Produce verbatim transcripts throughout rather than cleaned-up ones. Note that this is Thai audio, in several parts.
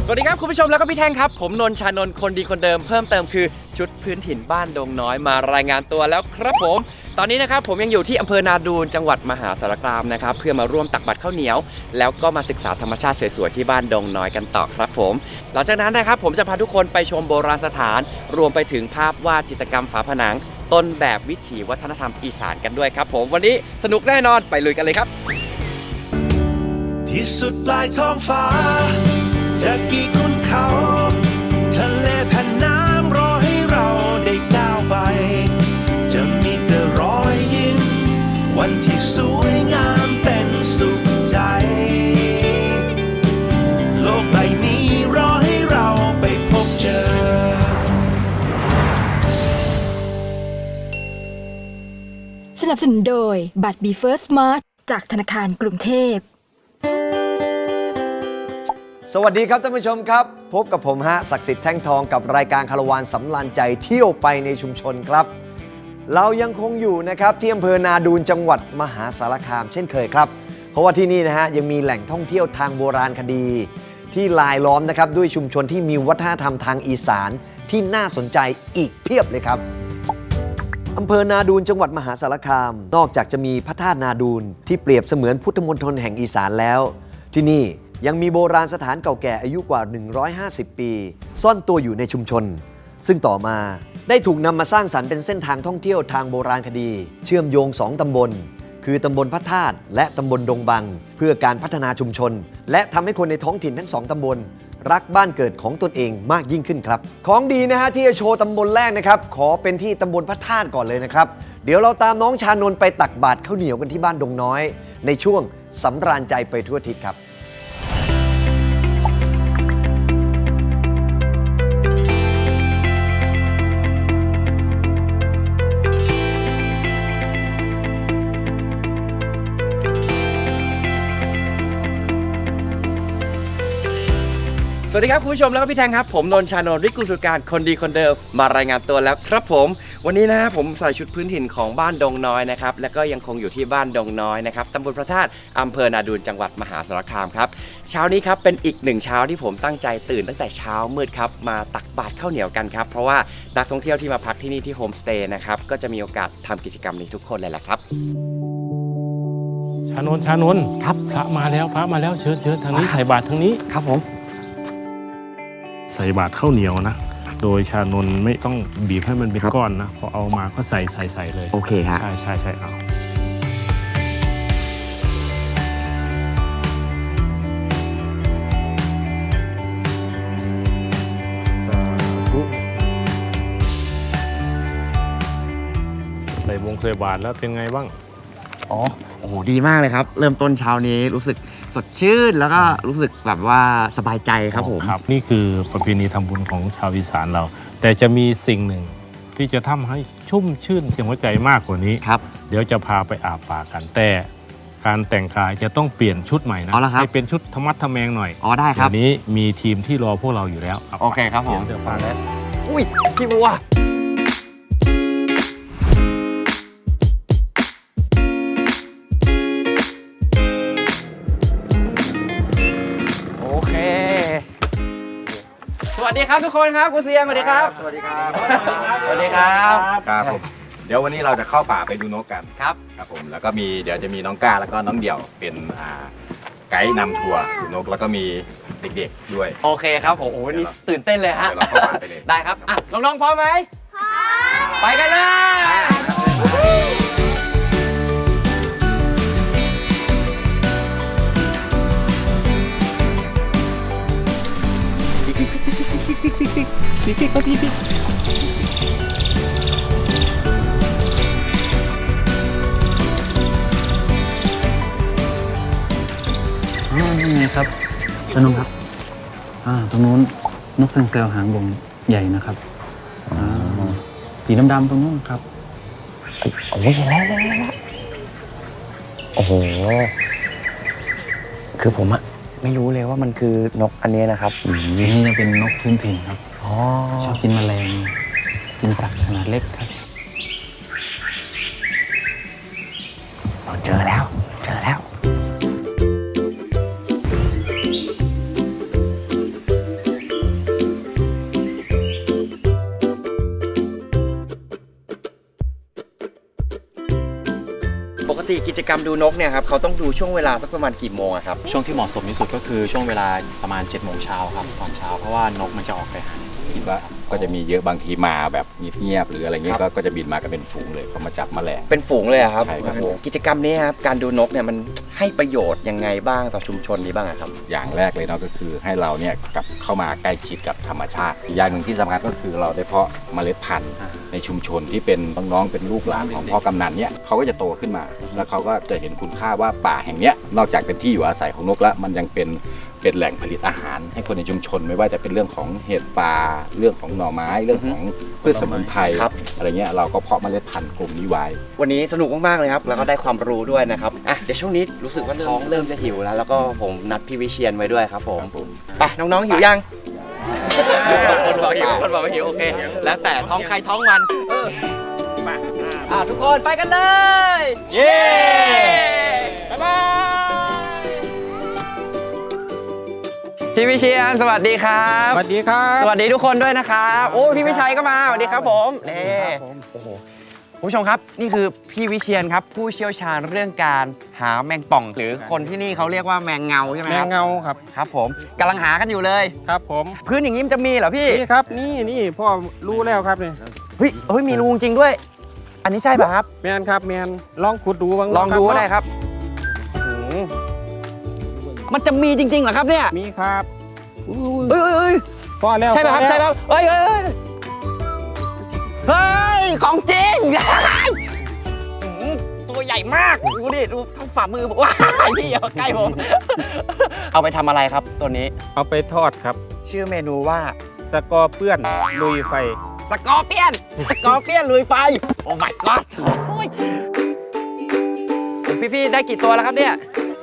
สวัสดีครับคุณผู้ชมแล้วก็พี่แท่งครับผมนนท์ชานนท์คนดีคนเดิมเพิ่มเติมคือชุดพื้นถิ่นบ้านดงน้อยมารายงานตัวแล้วครับผมตอนนี้นะครับผมยังอยู่ที่อำเภอนาดูนจังหวัดมหาสารคามนะครับเพื่อมาร่วมตักบาตรข้าวเหนียวแล้วก็มาศึกษาธรรมชาติสวยๆที่บ้านดงน้อยกันต่อครับผมหลังจากนั้นนะครับผมจะพาทุกคนไปชมโบราณสถานรวมไปถึงภาพวาดจิตรกรรมฝาผนังต้นแบบวิถีวัฒนธรรมอีสานกันด้วยครับผมวันนี้สนุกแน่นอนไปลุยกันเลยครับที่สุดปลายท้องฟ้าจะกี่คุณเขาทะเลแผ่นน้ำรอให้เราได้ก้าวไปจะมีแต่รอยยิ้มวันที่สวยงามเป็นสุขใจโลกใบนี้รอให้เราไปพบเจอสนับสนุนโดยบัตร บี เฟิร์ส Smart จากธนาคารกรุงเทพสวัสดีครับท่านผู้ชมครับพบกับผมฮะศักดิ์สิทธิ์แท่งทองกับรายการคาราวานสำราญใจเที่ยวไปในชุมชนครับเรายังคงอยู่นะครับที่อำเภอนาดูนจังหวัดมหาสารคามเช่นเคยครับเพราะว่าที่นี่นะฮะยังมีแหล่งท่องเที่ยวทางโบราณคดีที่ลายล้อมนะครับด้วยชุมชนที่มีวัฒนธรรมทางอีสานที่น่าสนใจอีกเพียบเลยครับอำเภอนาดูนจังหวัดมหาสารคามนอกจากจะมีพระธาตุนาดูนที่เปรียบเสมือนพุทธมณฑลแห่งอีสานแล้วที่นี่ยังมีโบราณสถานเก่าแก่อายุกว่าหนึ่งร้อยห้าสิบปีซ่อนตัวอยู่ในชุมชนซึ่งต่อมาได้ถูกนำมาสร้างสรรค์เป็นเส้นทางท่องเที่ยวทางโบราณคดีเชื่อมโยงสองตำบลคือตำบลพระธาตุและตำบลดงบังเพื่อการพัฒนาชุมชนและทำให้คนในท้องถิ่นทั้งสองตำบลรักบ้านเกิดของตนเองมากยิ่งขึ้นครับของดีนะฮะที่จะโชว์ตำบลแรกนะครับขอเป็นที่ตำบลพระธาตุก่อนเลยนะครับเดี๋ยวเราตามน้องชานนท์ไปตักบาตรข้าวเหนียวกันที่บ้านดงน้อยในช่วงสำราญใจไปทั่วทิศครับสวัสดีครับคุณผู้ชมแล้วก็พี่แทงครับผมนนท์ชานนท์วิกุลสุการคนดีคนเดิมมารายงานตัวแล้วครับผมวันนี้นะผมใส่ชุดพื้นถิ่นของบ้านดงน้อยนะครับแล้วก็ยังคงอยู่ที่บ้านดงน้อยนะครับตำบลพระธาตุอำเภอนาดูนจังหวัดมหาสารคามครับเช้านี้ครับเป็นอีกหนึ่งเช้าที่ผมตั้งใจตื่นตั้งแต่เช้ามืดครับมาตักบาตรข้าวเหนียวกันครับเพราะว่านักท่องเที่ยวที่มาพักที่นี่ที่โฮมสเตย์นะครับก็จะมีโอกาสทำกิจกรรมนี้ทุกคนเลยแหละครับชานนท์ชานนท์ครับพระมาแล้วพระมาแล้วเชิญเชิญทางนี้ใส่บาตรทางนี้ครับผมใส่บาตรข้าวเหนียวนะโดยชานนท์ไม่ต้องบีบให้มันเป็นก้อนนะพอเอามาก็ใส่ใส่ใส่เลยโอเคฮะใช่ใช่ใช่เอาใส่วงใส่บาตรแล้วเป็นไงบ้างอ๋อโอ้โหดีมากเลยครับเริ่มต้นเช้านี้รู้สึกสดชื่นแล้วก็รู้สึกแบบว่าสบายใจครับผมครับนี่คือประเพณีทำบุญของชาวอีสานเราแต่จะมีสิ่งหนึ่งที่จะทำให้ชุ่มชื่นเสียงหัวใจมากกว่านี้ครับเดี๋ยวจะพาไปอาบป่ากันแต่การแต่งกายจะต้องเปลี่ยนชุดใหม่นะให้เป็นชุดธรรมัดทะแมงหน่อยอ๋อได้ครับเดี๋ยวนี้มีทีมที่รอพวกเราอยู่แล้วโอเคครับผมเดี๋ยวพาแล้วอุ้ยพี่บัวสวัสดีครับทุกคนครับคุณเซียงสวัสดีครับสวัสดีครับสวัสดีครับครับผมเดี๋ยววันนี้เราจะเข้าป่าไปดูนกกันครับครับผมแล้วก็มีเดี๋ยวจะมีน้องก้าแล้วก็น้องเดี่ยวเป็นไกด์นำทัวร์ดูนกแล้วก็มีเด็กๆด้วยโอเคครับผมโอ้โหนี่ตื่นเต้นเลยฮะเราเข้าป่าไปเลยได้ครับอ่ะน้องๆพร้อมไหมพร้อมไปกันเลยปิ๊กปิ๊กปิ๊กปิ๊กปิ๊กนี่ไงครับชนุครับอ่าตรงนู้นนกแซงเซลหางวงใหญ่นะครับสีดำๆตรงนู้นครับโอ้ยเห็นแล้วแล้วแล้วโอ้โหคือผมอะไม่รู้เลยว่ามันคือนกอันนี้นะครับนี่จะเป็นนกพื้นถิ่นครับชอบกินแมลงกินสัตว์ขนาดเล็กครับเราเจอแล้วเจอแล้วกิจกรรมดูนกเนี่ยครับเขาต้องดูช่วงเวลาสักประมาณกี่โมงครับช่วงที่เหมาะสมที่สุดก็คือช่วงเวลาประมาณเจ็ดโมงเช้าครับตอนเช้าเพราะว่านกมันจะออกไปหาคิดว่าก็จะมีเยอะบางทีมาแบบเงียบๆหรืออะไรเงี้ยก็จะบินมากันเป็นฝูงเลยเขามาจับแมลงเป็นฝูงเลยครับใช่ครับกิจกรรมนี้ครับการดูนกเนี่ยมันให้ประโยชน์ยังไงบ้างต่อชุมชนนี้บ้างครับอย่างแรกเลยเนาะก็คือให้เราเนี่ยกลับเข้ามาใกล้ชิดกับธรรมชาติอีกอย่างหนึ่งที่สำคัญก็คือเราได้เพาะเมล็ดพันธุ์ในชุมชนที่เป็นน้องๆเป็นลูกหลานของพ่อกำนันเนี่ยเขาก็จะโตขึ้นมาแล้วเขาก็จะเห็นคุณค่าว่าป่าแห่งเนี้ยนอกจากเป็นที่อยู่อาศัยของนกแล้วมันยังเป็นเป็นแหล่งผลิตอาหารให้คนในชุมชนไม่ว่าจะเป็นเรื่องของเห็ดป่าเรื่องของหน่อไม้เรื่องของพืชสมุนไพรอะไรเงี้ยเราก็เพาะเมล็ดพันธุ์กลุ่มนี้ไว้วันนี้สนุกมากๆเลยครับแล้วก็ได้ความรู้ด้วยนะครับอ่ะเดี๋ยวช่วงนี้รู้สึกว่าท้องเริ่มจะหิวแล้วแล้วก็ผมนัดพี่วิเชียรไว้ด้วยครับผมไปน้องๆหิวยังคนบอกหิวคนบอกไม่หิวโอเคแล้วแต่ท้องใครท้องมันอ่ะทุกคนไปกันเลยเย้บ๊ายบายพี่วิเชียรสวัสดีครับสวัสดีครับสวัสดีทุกคนด้วยนะครับโอ้พี่วิชัยก็มาสวัสดีครับผมนี่โอ้โหผู้ชมครับนี่คือพี่วิเชียรครับผู้เชี่ยวชาญเรื่องการหาแมงป่องหรือคนที่นี่เขาเรียกว่าแมงเงาใช่ไหมครับแมงเงาครับครับผมกำลังหากันอยู่เลยครับผมพื้นอย่างนี้มันจะมีเหรอพี่นี่ครับนี่นี่พ่อรู้แล้วครับนี่เฮ้ยเฮ้ยมีรูจริงด้วยอันนี้ใช่ป่ะครับแมนครับแมนลองขุดดูบ้างลองดูได้ครับมันจะมีจริงๆเหรอครับเนี่ยมีครับเฮ้ยเฮ้ยพอแล้วใช่ไหมครับใช่ไหมเฮ้ยเฮ้ยเฮ้ยของจริงตัวใหญ่มากดูดิดูเท่าฝ่ามือผมว้ายพี่อย่าใกล้ผมเอาไปทำอะไรครับตัวนี้เอาไปทอดครับชื่อเมนูว่าสกอร์เปี้ยนลุยไฟสกอร์เปี้ยนสกอร์เปี้ยนลุยไฟโอ้ my god พี่ๆได้กี่ตัวแล้วครับเนี่ย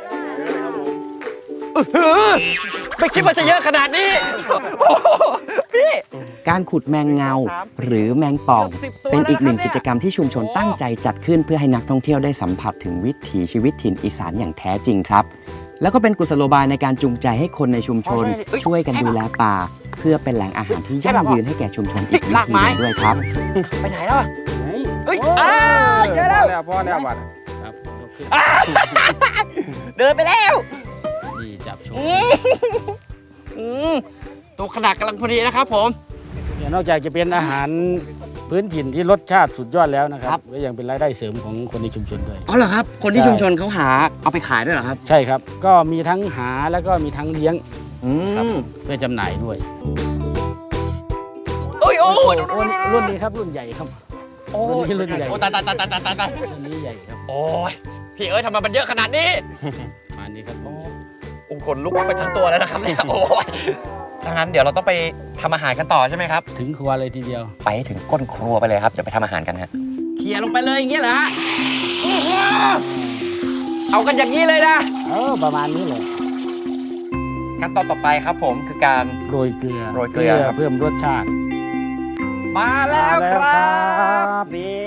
ไม่คิดว่าจะเยอะขนาดนี้พี่การขุดแมงเงาหรือแมงป่องเป็นอีกหนึ่งกิจกรรมที่ชุมชนตั้งใจจัดขึ้นเพื่อให้นักท่องเที่ยวได้สัมผัสถึงวิถีชีวิตถิ่นอีสานอย่างแท้จริงครับแล้วก็เป็นกุศโลบายในการจูงใจให้คนในชุมชนช่วยกันดูแลป่าเพื่อเป็นแหล่งอาหารที่ยั่งยืนให้แก่ชุมชนอีกวิถีหนึ่งด้วยครับไปไหนแล้วเฮ้ยอ้าเจอแล้วพ่อแล้วบัดครับเดินไปแล้วดีจับชมตัวขนาดกำลังพอดีนะครับผมนอกจากจะเป็นอาหารพื้นถิ่นที่รสชาติสุดยอดแล้วนะครับก็ยังเป็นรายได้เสริมของคนในชุมชนด้วยอ๋อเหรอครับคนที่ชุมชนเขาหาเอาไปขายด้วยเหรอครับใช่ครับก็มีทั้งหาแล้วก็มีทั้งเลี้ยงเพื่อจำหน่ายด้วยโอ้ยโอ้ยรุ่นนี้ครับรุ่นใหญ่ครับโอ้ยรุ่นใหญ่โอ้ตายตายตายตายตายตายรุ่นนี้ใหญ่ครับโอ้ยพี่เอ้ยทำไมมันเยอะขนาดนี้มานี้ครับองค์ขนลุกไปทั้งตัวแล้วนะครับเนี่ยโอ้ยถ้างั้นเดี๋ยวเราต้องไปทำอาหารกันต่อใช่ไหมครับถึงครัวเลยทีเดียวไปถึงก้นครัวไปเลยครับเดี๋ยวไปทำอาหารกันฮะเขี่ยลงไปเลยอย่างเงี้ยเหรอเอากันอย่างนี้เลยนะเออประมาณนี้เลยขั้นตอนต่อไปครับผมคือการโรยเกลือโรยเกลือเพิ่มรสชาติมาแล้วครับนี่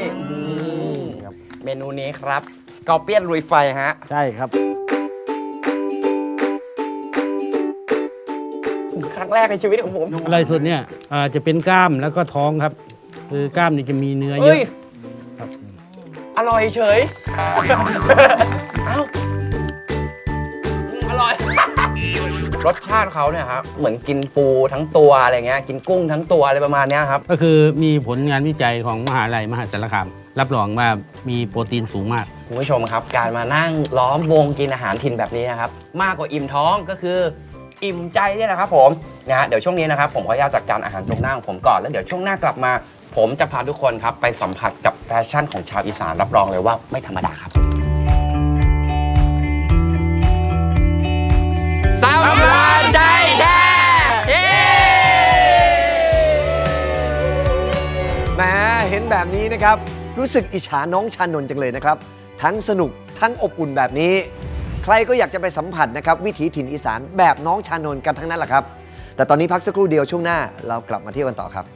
เมนูนี้ครับสกอร์เปียนลุยไฟฮะใช่ครับครั้งแรกในชีวิตของผมอะไรสุดเนี่ยจะเป็นกล้ามแล้วก็ท้องครับคือกล้ามนี่จะมีเนื้อเยอะครับอร่อยเฉยเอ้าอร่อยรสชาติเขาเนี่ยครับเหมือนกินปูทั้งตัวอะไรเงี้ยกินกุ้งทั้งตัวอะไรประมาณนี้ครับก็คือมีผลงานวิจัยของมหาลัยมหาสารคามรับรองว่ามีโปรตีนสูงมากคุณผู้ชมครับการมานั่งล้อมวงกินอาหารถิ่นแบบนี้นะครับมากกว่าอิ่มท้องก็คืออิ่มใจเนี่ยนะครับผมนะฮะเดี๋ยวช่วงนี้นะครับผมขออนุญาตจัดการอาหารตรงหน้าของผมก่อนแล้วเดี๋ยวช่วงหน้ากลับมาผมจะพาทุกคนครับไปสัมผัสกับแฟชั่นของชาวอีสานรับรองเลยว่าไม่ธรรมดาครับสำราญใจแท้แหมเห็นแบบนี้นะครับรู้สึกอิจฉาน้องชานนท์จังเลยนะครับทั้งสนุกทั้งอบอุ่นแบบนี้ใครก็อยากจะไปสัมผัสนะครับวิถีถิ่นอีสานแบบน้องชานนท์กันทั้งนั้นแหละครับแต่ตอนนี้พักสักครู่เดียวช่วงหน้าเรากลับมาเที่ยวกันต่อครับ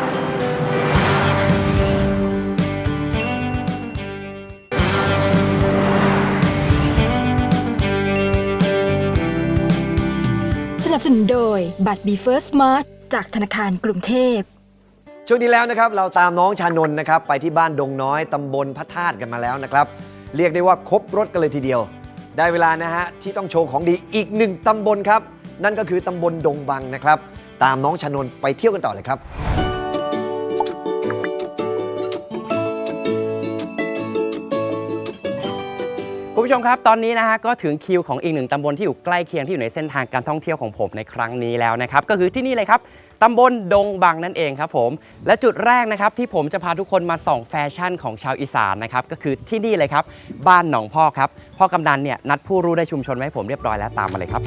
สนับสนุนโดยบัตร บี เฟิร์ส Smart จากธนาคารกรุงเทพช่วงนี้แล้วนะครับเราตามน้องชานนท์นะครับไปที่บ้านดงน้อยตำบลพระธาตุกันมาแล้วนะครับเรียกได้ว่าครบรถกันเลยทีเดียวได้เวลานะฮะที่ต้องโชว์ของดีอีกหนึ่งตำบลครับนั่นก็คือตำบลดงบังนะครับตามน้องชนนไปเที่ยวกันต่อเลยครับคุณผู้ชมครับตอนนี้นะฮะก็ถึงคิวของอีกหนึ่งตำบลที่อยู่ใกล้เคียงที่อยู่ในเส้นทางการท่องเที่ยวของผมในครั้งนี้แล้วนะครับก็คือที่นี่เลยครับตำบลดงบังนั่นเองครับผมและจุดแรกนะครับที่ผมจะพาทุกคนมาส่องแฟชั่นของชาวอีสานนะครับก็คือที่นี่เลยครับบ้านหนองพ่อครับพ่อกำนันเนี่ยนัดผู้รู้ได้ชุมชนไว้ให้ผมเรียบร้อยแล้วตามมาเลยครับ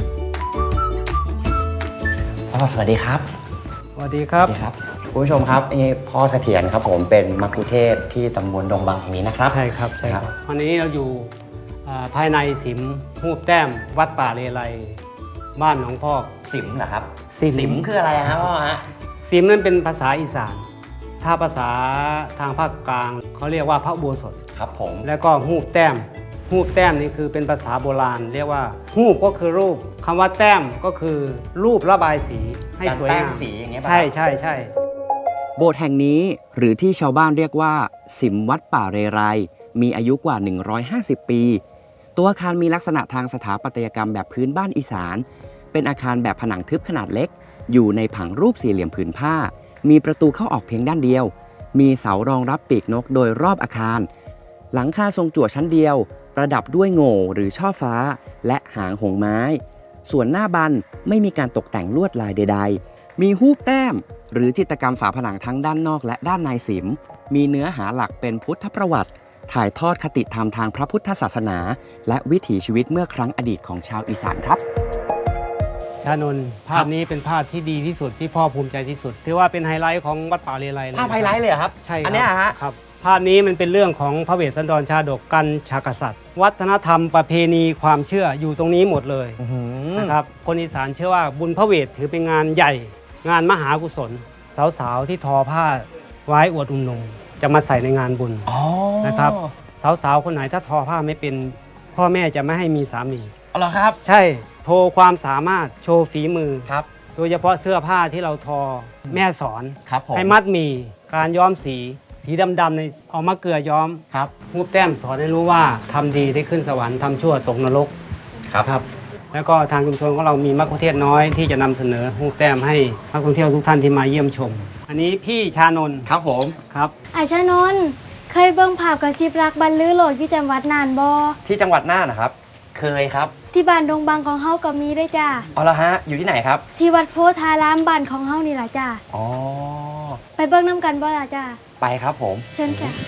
พ่อสวัสดีครับสวัสดีครับครับคุณผู้ชมครับนี่พ่อเสถียรครับผมเป็นมัคคุเทศก์ที่ตำบลดงบังแห่งนี้นะครับใช่ครับใช่ครับวันนี้เราอยู่ภายในสิมหูบแต้มวัดป่าเลไลบ้านหนองพอกสิมเหรอครับสิมคืออะไรครับพ่อฮะสิมนั่นเป็นภาษาอีสานถ้าภาษาทางภาคกลางเขาเรียกว่าพระอุโบสถครับผมแล้วก็หูบแต้มหูบแต้มนี่คือเป็นภาษาโบราณเรียกว่าหูบก็คือรูปคำว่าแต้มก็คือรูประบายสีให้สวยงามสีอย่างเงี้ยใช่ใช่ใช่โบสถ์แห่งนี้หรือที่ชาวบ้านเรียกว่าสิมวัดป่าเรไรมีอายุกว่าหนึ่งร้อยห้าสิบปีตัวอาคารมีลักษณะทางสถาปัตยกรรมแบบพื้นบ้านอีสานเป็นอาคารแบบผนังทึบขนาดเล็กอยู่ในผังรูปสี่เหลี่ยมผืนผ้ามีประตูเข้าออกเพียงด้านเดียวมีเสารองรับปีกนกโดยรอบอาคารหลังคาทรงจั่วชั้นเดียวประดับด้วยโง่หรือช่อฟ้าและหางหงไม้ส่วนหน้าบันไม่มีการตกแต่งลวดลายใดๆมีฮูปแต้มหรือจิตรกรรมฝาผนังทั้งด้านนอกและด้านในสิมมีเนื้อหาหลักเป็นพุทธประวัติถ่ายทอดคติธรรมทางพระพุทธศาสนาและวิถีชีวิตเมื่อครั้งอดีตของชาวอีสานครับชานนท์ภาพนี้เป็นภาพที่ดีที่สุดที่พ่อภูมิใจที่สุดถือว่าเป็นไฮไลท์ของวัดป่าเลไลเลยภาพไฮไลท์เลยครับใช่อันนี้ฮะครับภาพนี้มันเป็นเรื่องของพระเวสสันดรชาดกกันชากษัตริย์วัฒนธรรมประเพณีความเชื่ออยู่ตรงนี้หมดเลยนะครับคนอีสานเชื่อว่าบุญพระเวทถือเป็นงานใหญ่งานมหากุศลสาวๆที่ทอผ้าไว้อวดอุ่นนงจะมาใส่ในงานบุญนะครับสาวๆคนไหนถ้าทอผ้าไม่เป็นพ่อแม่จะไม่ให้มีสามีอ๋อเหรอครับใช่โชว์ความสามารถโชว์ฝีมือครับโดยเฉพาะเสื้อผ้าที่เราทอแม่สอนครับให้มัดหมี่การย้อมสีสีดำๆในเอามะเกลือย้อมครับหูบแต้มสอนให้รู้ว่าทำดีได้ขึ้นสวรรค์ทำชั่วตกนรกครับครับแล้วก็ทางชุมชนของเรามีมัคคุเทศก์น้อยที่จะนำเสนอหูบแต้มให้นักท่องเที่ยวทุกท่านที่มาเยี่ยมชมอันนี้พี่ชานนท์ครับผมครับไอชานนท์เคยเบิ่งภาพกระซิบรักบรรลือโลดที่จังหวัดน่านบ่ที่จังหวัดน่านนะครับเคยครับที่บ้านดงบังของเฮาก็มีได้จ้าอ๋อเหรอฮะอยู่ที่ไหนครับที่วัดโพธารามบ้านของเฮานี่ล่ะจ้าอ๋อไปเบิ่งน้ำกันบ่ล่ะจ้าไปครับผมเชิญค่ะ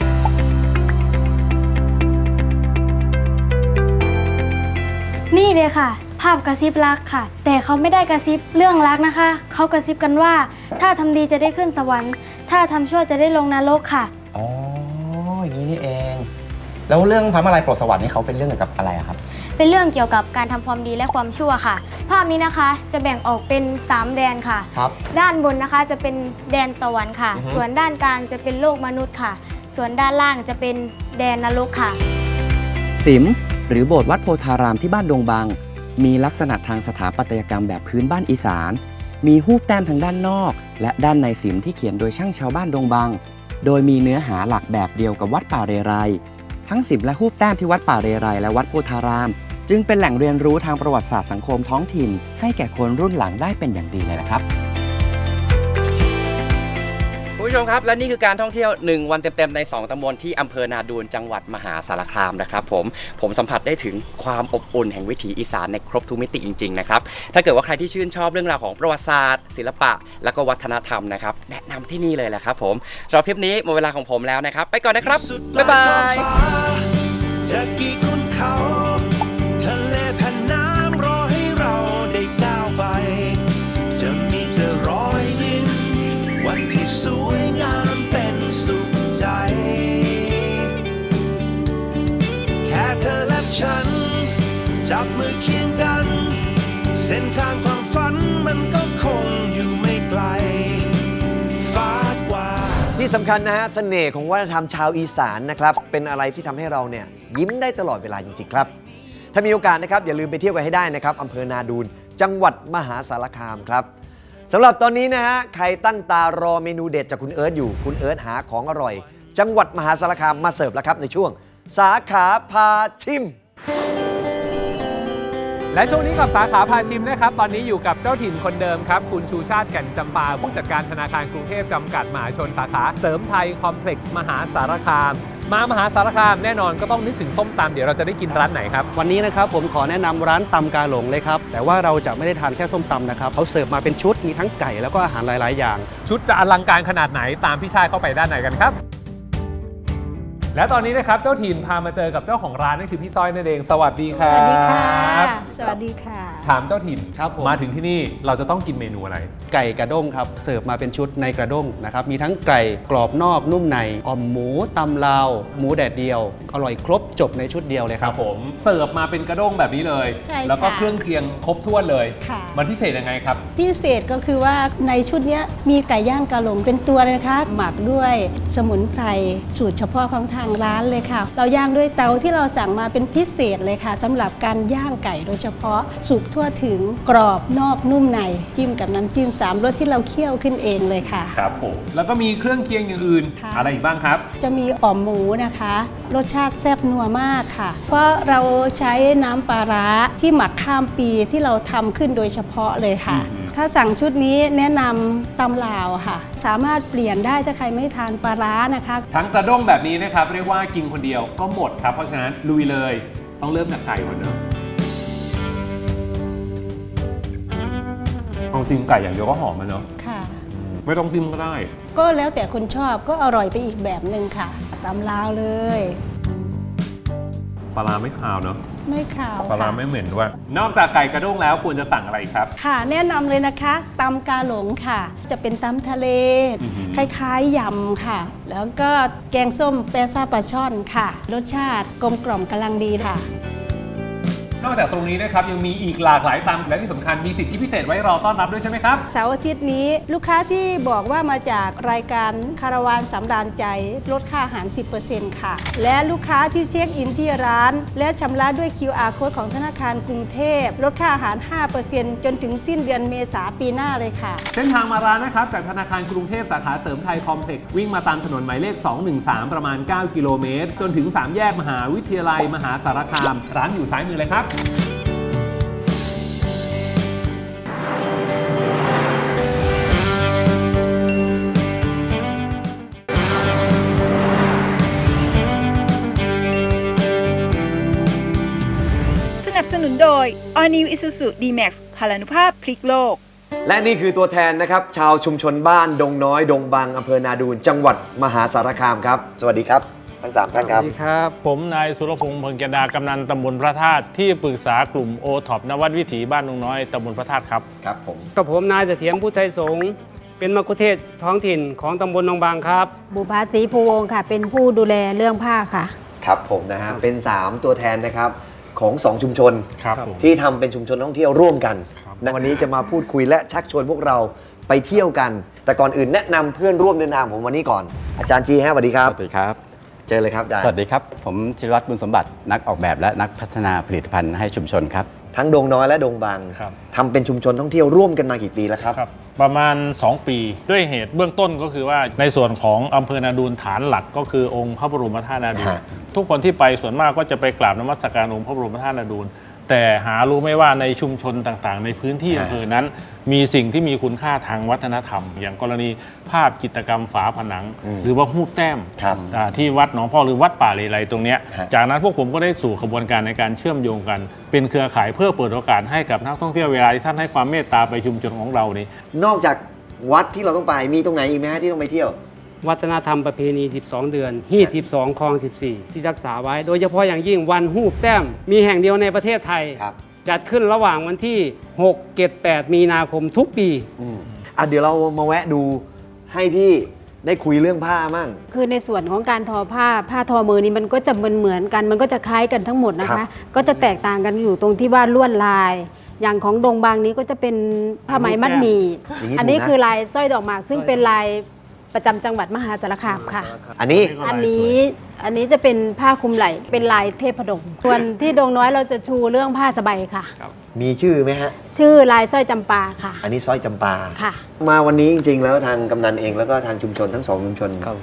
นี่เลยค่ะภาพกระซิบรักค่ะแต่เขาไม่ได้กระซิบเรื่องรักนะคะเขากระซิบกันว่าถ้าทำดีจะได้ขึ้นสวรรค์ถ้าทำชั่วจะได้ลงนรกค่ะอ๋ออย่างนี้นี่เองแล้วเรื่องพระมาลัยโปรดสวรรค์นี่เขาเป็นเรื่องเกี่ยวกับอะไรครับเป็นเรื่องเกี่ยวกับการทำความดีและความชั่วค่ะภาพนี้นะคะจะแบ่งออกเป็นสามแดนค่ะครับด้านบนนะคะจะเป็นแดนสวรรค์ค่ะส่วนด้านกลางจะเป็นโลกมนุษย์ค่ะส่วนด้านล่างจะเป็นแดนนรกค่ะสิมหรือโบสถ์วัดโพธารามที่บ้านดงบังมีลักษณะทางสถาปัตยกรรมแบบพื้นบ้านอีสานมีฮูปแต้มทางด้านนอกและด้านในสิมที่เขียนโดยช่างชาวบ้านดงบังโดยมีเนื้อหาหลักแบบเดียวกับวัดป่าเรไรทั้งสิมและฮูปแต้มที่วัดป่าเรไรและวัดโพธารามจึงเป็นแหล่งเรียนรู้ทางประวัติศาสตร์สังคมท้องถิ่นให้แก่คนรุ่นหลังได้เป็นอย่างดีเลยนะครับคุณผู้ชมครับและนี่คือการท่องเที่ยวหนึ่งวันเต็มๆในสองตำบลที่อำเภอนาดูนจังหวัดมหาสารคามนะครับผมผมสัมผัสได้ถึงความอบอุ่นแห่งวิถีอีสานในครบทุกมิติจริงๆนะครับถ้าเกิดว่าใครที่ชื่นชอบเรื่องราวของประวัติศาสตร์ศิลปะและก็วัฒนธรรมนะครับแนะนำที่นี่เลยแหละครับผมสำหรับทริปนี้หมดเวลาของผมแล้วนะครับไปก่อนนะครับบ๊ายบายจะกี่คุณเขาทะเลแผ่นน้ำรอให้เราได้ก้าวไปจะมีแต่รอยยิ้มวันที่สวยงามเป็นสุขใจแค่เธอและฉันจับมือเคียงกันเส้นทางความฝันมันก็คงอยู่ไม่ไกลฟ้ากว่าที่สำคัญนะฮะเสน่ห์ของวัฒนธรรมชาวอีสานนะครับเป็นอะไรที่ทำให้เราเนี่ยยิ้มได้ตลอดเวลาจริงๆครับถ้ามีโอกาสนะครับอย่าลืมไปเที่ยวกันให้ได้นะครับอำเภอนาดูนจังหวัดมหาสารคามครับสำหรับตอนนี้นะฮะใครตั้งตารอเมนูเด็ดจากคุณเอิร์ธอยู่คุณเอิร์ธหาของอร่อยจังหวัดมหาสารคามมาเสิร์ฟแล้วครับในช่วงสาขาพาชิมและช่วงนี้กับสาขาพาชิมนะครับตอนนี้อยู่กับเจ้าถิ่นคนเดิมครับคุณชูชาติแก่นจำปาผู้จัดการธนาคารกรุงเทพจำกัดมหาชนสาขาเสริมไทยคอมเพล็กซ์มหาสารคามมามหาสารคามแน่นอนก็ต้องนึกถึงส้มตำเดี๋ยวเราจะได้กินร้านไหนครับวันนี้นะครับผมขอแนะนำร้านตำกาหลงเลยครับแต่ว่าเราจะไม่ได้ทานแค่ส้มตำนะครับเขาเสิร์ฟมาเป็นชุดมีทั้งไก่แล้วก็อาหารหลายๆอย่างชุดจะอลังการขนาดไหนตามพี่ชายเข้าไปด้านไหนกันครับและตอนนี้นะครับเจ้าถิ่นพามาเจอกับเจ้าของร้านนั่นคือพี่สร้อยนั่นเองสวัสดีครับสวัสดีค่ะสวัสดีค่ะถามเจ้าถิ่นมาถึงที่นี่เราจะต้องกินเมนูอะไรไก่กระด้งครับเสิร์ฟมาเป็นชุดในกระด้งนะครับมีทั้งไก่กรอบนอกนุ่มในอ่อมหมูตำลาวหมูแดดเดียวอร่อยครบจบในชุดเดียวเลยครับผมเสิร์ฟมาเป็นกระด้งแบบนี้เลยแล้วก็เครื่องเคียงครบถ้วนเลยมันพิเศษยังไงครับพิเศษก็คือว่าในชุดนี้มีไก่ย่างกาหลงเป็นตัวเลยนะคะหมักด้วยสมุนไพรสูตรเฉพาะของทางร้านเลยค่ะเราย่างด้วยเตาที่เราสั่งมาเป็นพิเศษเลยค่ะสำหรับการย่างไก่โดยเฉพาะสุกทั่วถึงกรอบนอกนุ่มในจิ้มกับน้ำจิ้มสามรสที่เราเคี่ยวขึ้นเองเลยค่ะครับผมแล้วก็มีเครื่องเคียงอย่างอื่นอะไรอีกบ้างครับจะมีอ่อมหมูนะคะรสชาติแซ่บนัวมากค่ะเพราะเราใช้น้ำปลาร้าที่หมักข้ามปีที่เราทำขึ้นโดยเฉพาะเลยค่ะถ้าสั่งชุดนี้แนะนำตำลาวค่ะสามารถเปลี่ยนได้ถ้าใครไม่ทานปลาร้านะคะทั้งกระด้งแบบนี้นะครับเรียกว่ากินคนเดียวก็หมดครับเพราะฉะนั้นลุยเลยต้องเริ่มจากไก่ก่อนเนอะเอาจริงไก่อย่างเดียวก็หอมมันเนอะค่ะไม่ต้องซิมก็ได้ก็แล้วแต่คนชอบก็อร่อยไปอีกแบบหนึ่งค่ะตำลาวเลยปลาร้าไม่คาวเนอะไม่ขาวปลาร้าไม่เหม็นด้วยนอกจากไก่กระด้งแล้วควรจะสั่งอะไรครับค่ะแนะนำเลยนะคะตำกาหลงค่ะจะเป็นตำทะเลคล้ายๆยำค่ะแล้วก็แกงส้มแปซ่าปลาช่อนค่ะรสชาติกลมกล่อมกำลังดีค่ะนอกจากตรงนี้นะครับยังมีอีกหลากหลายตำและที่สำคัญมีสิทธิพิเศษไว้รอต้อนรับด้วยใช่ไหมครับเสาร์อาทิตย์นี้ลูกค้าที่บอกว่ามาจากรายการคาราวานสำราญใจลดค่าอาหาร สิบเปอร์เซ็นต์ ค่ะและลูกค้าที่เช็คอินที่ร้านและชำระด้วย คิว อาร์ Code ของธนาคารกรุงเทพลดค่าอาหาร ห้าเปอร์เซ็นต์ จนถึงสิ้นเดือนเมษายนปีหน้าเลยค่ะเส้นทางมาร้านนะครับจากธนาคารกรุงเทพสาขาเสริมไทยคอมเพล็กซ์วิ่งมาตามถนนหมายเลขสองหนึ่งสามประมาณเก้ากิโลเมตรจนถึงสามแยกมหาวิทยาลัยมหาสารคามร้านอยู่ซ้ายมือเลยครับสนุนโดย All New Isuzu D-Max พลานุภาพพลิกโลกและนี่คือตัวแทนนะครับชาวชุมชนบ้านดงน้อยดงบางอำเภอนาดูนจังหวัดมหาสารคามครับสวัสดีครับทั้งสามท่านครับสวัสดีครับผมนายสุรพงษ์เพ็งกันดากำนันตำบลพระธาตุที่ปรึกษากลุ่มโอท็อปนวัดวิถีบ้านดงน้อยตำบลพระธาตุครับครับผมกับผมนายเสถียรพุทธไทยสงฆ์เป็นมัคคุเทศก์ท้องถิ่นของตำบลดงบางครับบุภาศรีภูวงศ์ค่ะเป็นผู้ดูแลเรื่องผ้าค่ะครับผมนะฮะเป็นสามตัวแทนนะครับของสองชุมชนที่ทำเป็นชุมชนท่องเที่ยวร่วมกันวันนี้จะมาพูดคุยและชักชวนพวกเราไปเที่ยวกันแต่ก่อนอื่นแนะนำเพื่อนร่วมเดินทางผมวันนี้ก่อนอาจารย์จีฮะสวัสดีครับสวัสดีครับเจอเลยครับอาจารย์สวัสดีครับผมจิรวัตรบุญสมบัตินักออกแบบและนักพัฒนาผลิตภัณฑ์ให้ชุมชนครับทั้งดงน้อยและดงบางทำเป็นชุมชนท่องเที่ยวร่วมกันมากี่ปีแล้วครับประมาณสองปีด้วยเหตุเบื้องต้นก็คือว่าในส่วนของอำเภอนาดูนฐานหลักก็คือองค์พระบรมธาตุนาดูนทุกคนที่ไปส่วนมากก็จะไปกราบนมัสการองค์พระบรมธาตุนาดูนแต่หารู้ไม่ว่าในชุมชนต่างๆในพื้นที่อำเภอนั้นมีสิ่งที่มีคุณค่าทางวัฒนธรรมอย่างกรณีภาพจิตรกรรมฝาผนังหรือว่าหูปแต้มที่วัดหนองพ่อหรือวัดป่าเลไลตรงนี้จากนั้นพวกผมก็ได้สู่ขบวนการในการเชื่อมโยงกันเป็นเครือข่ายเพื่อเปิดโอกาสให้กับนักท่องเที่ยวเวลาที่ท่านให้ความเมตตาไปชุมชนของเรานี่นอกจากวัดที่เราต้องไปมีตรงไหนอีกไหมฮะที่ต้องไปเที่ยววัฒนธรรมประเพณีสิบสองเดือนฮี่สิบสองคลองสิบสี่ที่รักษาไว้โดยเฉพาะอย่างยิ่งวันหูปแต้มมีแห่งเดียวในประเทศไทยจัดขึ้นระหว่างวันที่หก เจ็ด แปดมีนาคมทุกปีอ่ะเดี๋ยวเรามาแวะดูให้พี่ได้คุยเรื่องผ้ามั่งคือในส่วนของการทอผ้าผ้าทอมือนี้มันก็จะเหมือนเหมือนกันมันก็จะคล้ายกันทั้งหมดนะคะก็จะแตกต่างกันอยู่ตรงที่ว่าลวดลายอย่างของดงบางนี้ก็จะเป็นผ้าไหมมัดหมี่อันนี้คือลายสร้อยดอกหมากซึ่งเป็นลายประจำจังหวัดมหาสารคามค่ะอันนี้อันนี้อันนี้จะเป็นผ้าคลุมไหล่เป็นลายเทพดงส่วนที่ดงน้อยเราจะชูเรื่องผ้าสบายค่ะมีชื่อไหมฮะชื่อลายสร้อยจำปาค่ะอันนี้สร้อยจำปาค่ะมาวันนี้จริงๆแล้วทางกำนันเองแล้วก็ทางชุมชนทั้งสองชุมชน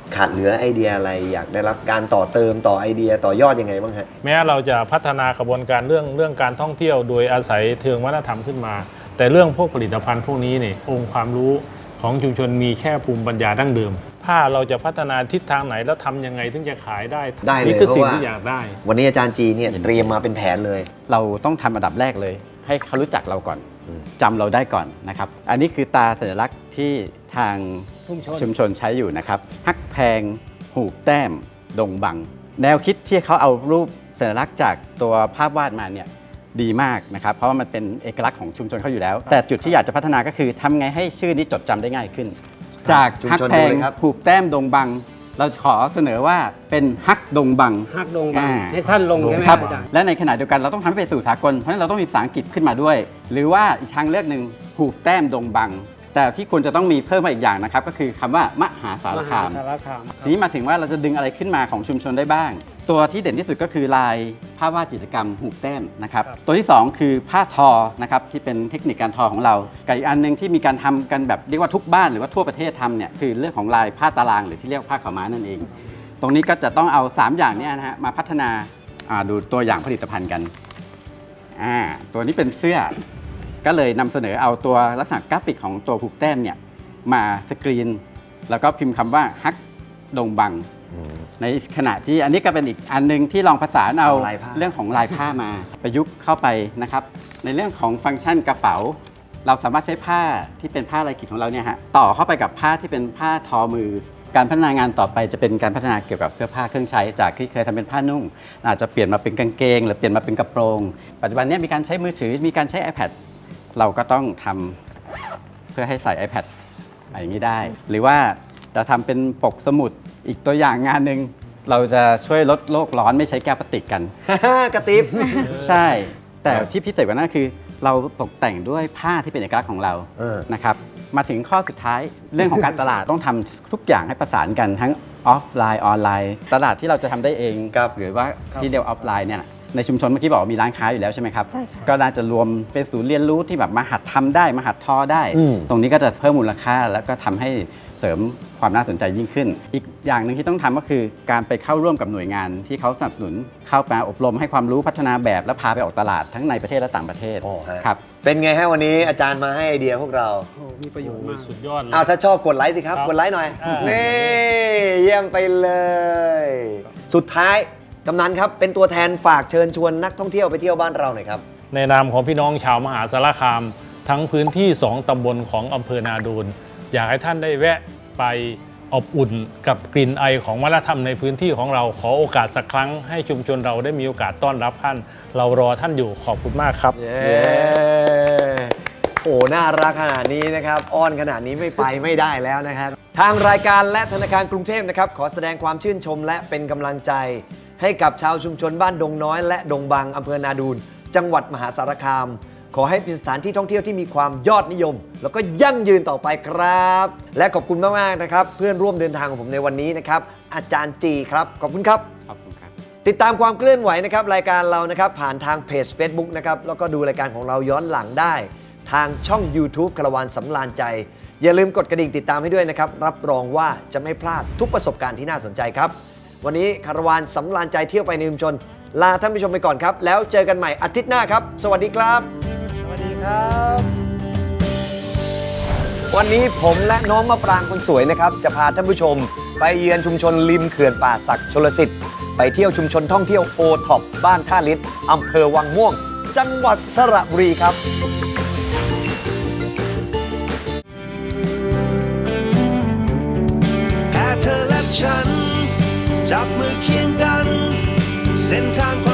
ขาดเหลือไอเดียอะไรอยากได้รับการต่อเติมต่อไอเดียต่อยอดยังไงบ้างฮะแม้เราจะพัฒนากระบวนการเรื่องเรื่องการท่องเที่ยวโดยอาศัยเชิงวัฒนธรรมขึ้นมาแต่เรื่องพวกผลิตภัณฑ์พวกนี้นี่องค์ความรู้ของชุมชนมีแค่ภูมิปัญญาดั้งเดิมผ้าเราจะพัฒนาทิศทางไหนแล้วทำยังไงถึงจะขายได้ได้เลยนี่คือสิ่งที่อยากได้วันนี้อาจารย์จีเนี่ยเตรียมมาเป็นแผนเลยเราต้องทำอันดับแรกเลยให้เขารู้จักเราก่อนจำเราได้ก่อนนะครับอันนี้คือตาสัญลักษณ์ที่ทางชุมชนใช้อยู่นะครับฮักแพงหูแต้มดงบังแนวคิดที่เขาเอารูปสัญลักษณ์จากตัวภาพวาดมาเนี่ยดีมากนะครับเพราะว่ามันเป็นเอกลักษณ์ของชุมชนเขาอยู่แล้วแต่จุดที่อยากจะพัฒนาก็คือทำไงให้ชื่อนี้จดจำได้ง่ายขึ้นจากฮักแพงหูแต้มดงบังเราขอเสนอว่าเป็นฮักดงบังฮักดงบังให้สั้นลงใช่ไหมครับอาจารย์และในขณะเดียวกันเราต้องทำให้เป็นสู่สากลเพราะฉะนั้นเราต้องมีภาษาอังกฤษขึ้นมาด้วยหรือว่าอีกทางเลือกหนึ่งหูแต้มดงบังแต่ที่ควรจะต้องมีเพิ่มมาอีกอย่างนะครับก็คือคำว่ามหาสารคามทีนี้มาถึงว่าเราจะดึงอะไรขึ้นมาของชุมชนได้บ้างตัวที่เด่นที่สุดก็คือลายผ้าวาดจิตรกรรมหูแต้มนะครับตัวที่สองคือผ้าทอนะครับที่เป็นเทคนิคการทอของเรากับอีกอันนึงที่มีการทำกันแบบเรียกว่าทุกบ้านหรือว่าทั่วประเทศทำเนี่ยคือเรื่องของลายผ้าตารางหรือที่เรียกผ้าขาวม้านั่นเองตรงนี้ก็จะต้องเอาสามอย่างนี้นะฮะมาพัฒนาดูตัวอย่างผลิตภัณฑ์กันอ่าตัวนี้เป็นเสื้อก็เลยนำเสนอเอาตัวลักษณะกราฟิกของตัวผูกแต้มเนี่ยมาสกรีนแล้วก็พิมพ์คำว่าฮักดงบังในขณะที่อันนี้ก็เป็นอีกอันนึงที่ลองผสานเอาเรื่องของลายผ้ามาประยุกต์เข้าไปนะครับในเรื่องของฟังก์ชันกระเป๋าเราสามารถใช้ผ้าที่เป็นผ้าลายขีดของเราเนี่ยฮะต่อเข้าไปกับผ้าที่เป็นผ้าทอมือการพัฒนางานต่อไปจะเป็นการพัฒนาเกี่ยวกับเสื้อผ้าเครื่องใช้จากที่เคยทำเป็นผ้านุ่งอาจจะเปลี่ยนมาเป็นกางเกงหรือเปลี่ยนมาเป็นกระโปรงปัจจุบันนี้มีการใช้มือถือมีการใช้ iPad เราก็ต้องทำเพื่อให้ใส่ iPad อย่างนี้ได้หรือว่าจะทำเป็นปกสมุดอีกตัวอย่างงานหนึ่งเราจะช่วยลดโลกร้อนไม่ใช้แก้วพลาสติกกันกระติบใช่แต่ที่พิเศษกว่านั้นคือเราตกแต่งด้วยผ้าที่เป็นเอกลักษณ์ของเรานะครับมาถึงข้อสุดท้ายเรื่องของการตลาดต้องทำทุกอย่างให้ประสานกันทั้งออฟไลน์ออนไลน์ตลาดที่เราจะทำได้เองหรือว่าที่เรียกออฟไลน์เนี่ยในชุมชนเมื่อกี้บอกมีร้านค้าอยู่แล้วใช่ไหมครับก็น่าจะรวมเป็นศูนย์เรียนรู้ที่แบบมาหัดทำได้มาหัดทอได้ตรงนี้ก็จะเพิ่มมูลค่าแล้วก็ทำให้เสริมความน่าสนใจยิ่งขึ้นอีกอย่างหนึ่งที่ต้องทำก็คือการไปเข้าร่วมกับหน่วยงานที่เขาสนับสนุนเข้ามาอบรมให้ความรู้พัฒนาแบบและพาไปออกตลาดทั้งในประเทศและต่างประเทศครับเป็นไงฮะวันนี้อาจารย์มาให้ไอเดียพวกเรามีประโยชน์มากสุดยอดเลยอ้าวถ้าชอบกดไลค์สิครับกดไลค์หน่อยนี่เยี่ยมไปเลยสุดท้ายกำนันครับเป็นตัวแทนฝากเชิญชวนนักท่องเที่ยวไปเที่ยวบ้านเราหน่อยครับในนามของพี่น้องชาวมหาสารคามทั้งพื้นที่สองตำบลของอำเภอนาดูนอยากให้ท่านได้แวะไปอบอุ่นกับกลิ่นไอของวัฒนธรรมในพื้นที่ของเราขอโอกาสสักครั้งให้ชุมชนเราได้มีโอกาสต้อนรับท่านเรารอท่านอยู่ขอบคุณมากครับโอ้น่ารักขนาดนี้นะครับอ้อนขนาดนี้ไม่ไปไม่ได้แล้วนะครับทางรายการและธนาคารกรุงเทพนะครับขอแสดงความชื่นชมและเป็นกำลังใจให้กับชาวชุมชนบ้านดงน้อยและดงบังอำเภอนาดูนจังหวัดมหาสารคามขอให้เป็นสถานที่ท่องเที่ยวที่มีความยอดนิยมแล้วก็ยั่งยืนต่อไปครับและขอบคุณมากๆนะครับเพื่อนร่วมเดินทางของผมในวันนี้นะครับอาจารย์จีครับขอบคุณครับขอบคุณครับติดตามความเคลื่อนไหวนะครับรายการเรานะครับผ่านทางเพจ Facebook นะครับแล้วก็ดูรายการของเราย้อนหลังได้ทางช่อง YouTube คาราวานสำราญใจอย่าลืมกดกระดิ่งติดตามให้ด้วยนะครับรับรองว่าจะไม่พลาดทุกประสบการณ์ที่น่าสนใจครับวันนี้คาราวานสำราญใจเที่ยวไปในชุมชนลาท่านผู้ชมไปก่อนครับแล้วเจอกันใหม่อาทิตย์หน้าครับสวัสดีครับสวัสดีครับวันนี้ผมและน้องมะปรางคนสวยนะครับจะพาท่านผู้ชมไปเยือนชุมชนริมเขื่อนป่าสักชลสิทธิ์ไปเที่ยวชุมชนท่องเที่ยวโอท็อปบ้านท่าลิศอำเภอวังม่วงจังหวัดสระบุรีครับแค่เธอและฉันจับมือเคียงกันเส้นทาง